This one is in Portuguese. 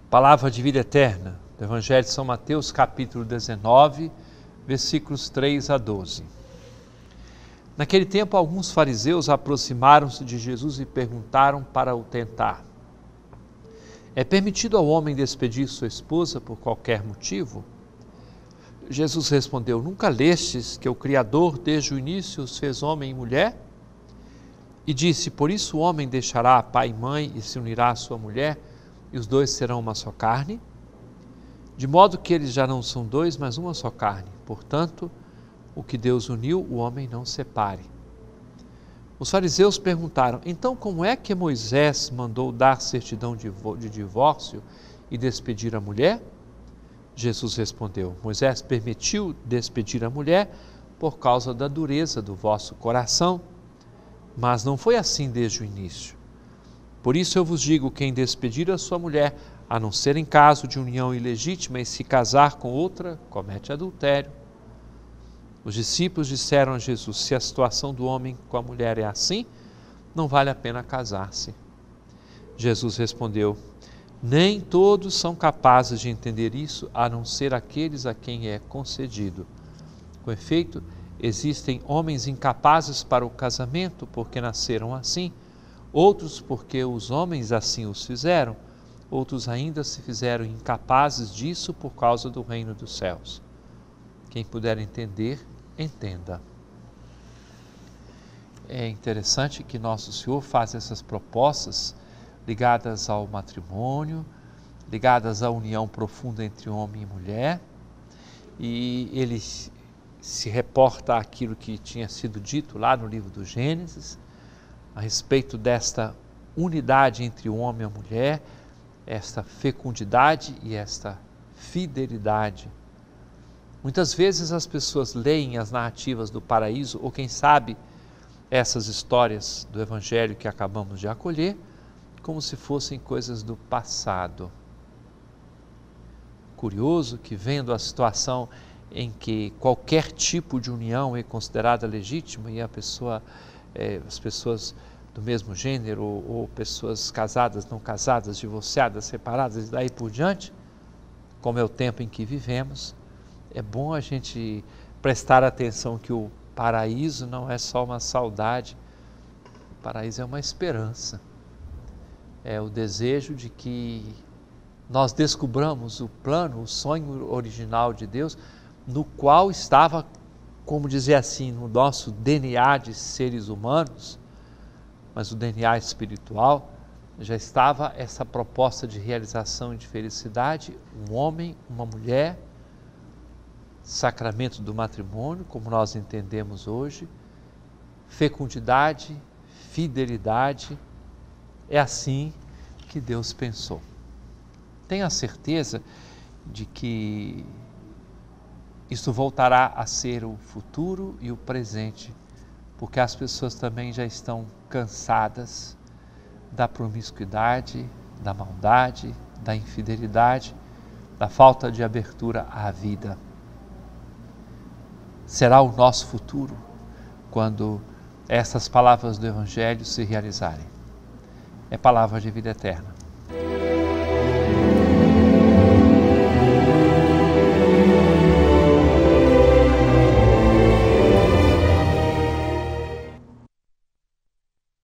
Palavra de vida eterna, do Evangelho de São Mateus, capítulo 19, versículos 3 a 12. Naquele tempo, alguns fariseus aproximaram-se de Jesus e perguntaram para o tentar: é permitido ao homem despedir sua esposa por qualquer motivo? Jesus respondeu: nunca lestes que o Criador desde o início os fez homem e mulher? E disse: por isso o homem deixará pai e mãe e se unirá à sua mulher, e os dois serão uma só carne? De modo que eles já não são dois, mas uma só carne. Portanto, o que Deus uniu, o homem não separe. Os fariseus perguntaram: então como é que Moisés mandou dar certidão de divórcio e despedir a mulher? Jesus respondeu: Moisés permitiu despedir a mulher por causa da dureza do vosso coração, mas não foi assim desde o início. Por isso eu vos digo, quem despedir a sua mulher, a não ser em caso de união ilegítima, e se casar com outra, comete adultério. Os discípulos disseram a Jesus: se a situação do homem com a mulher é assim, não vale a pena casar-se. Jesus respondeu: nem todos são capazes de entender isso, a não ser aqueles a quem é concedido. Com efeito, existem homens incapazes para o casamento porque nasceram assim, outros porque os homens assim os fizeram, outros ainda se fizeram incapazes disso por causa do reino dos céus. Quem puder entender, entenda. É interessante que Nosso Senhor faz essas propostas ligadas ao matrimônio, ligadas à união profunda entre homem e mulher, e ele se reporta àquilo que tinha sido dito lá no livro do Gênesis, a respeito desta unidade entre o homem e a mulher, esta fecundidade e esta fidelidade. Muitas vezes as pessoas leem as narrativas do paraíso, ou quem sabe essas histórias do Evangelho que acabamos de acolher, como se fossem coisas do passado. Curioso que, vendo a situação em que qualquer tipo de união é considerada legítima e as pessoas do mesmo gênero, ou pessoas casadas, não casadas, divorciadas, separadas e daí por diante, como é o tempo em que vivemos, é bom a gente prestar atenção que o paraíso não é só uma saudade, o paraíso é uma esperança. É o desejo de que nós descubramos o plano, o sonho original de Deus, no qual estava, como dizer assim, no nosso DNA de seres humanos, mas o DNA espiritual, já estava essa proposta de realização e de felicidade, um homem, uma mulher, sacramento do matrimônio, como nós entendemos hoje, fecundidade, fidelidade. É assim que Deus pensou. Tenha certeza de que isso voltará a ser o futuro e o presente, porque as pessoas também já estão cansadas da promiscuidade, da maldade, da infidelidade, da falta de abertura à vida. Será o nosso futuro quando essas palavras do Evangelho se realizarem. É palavra de vida eterna.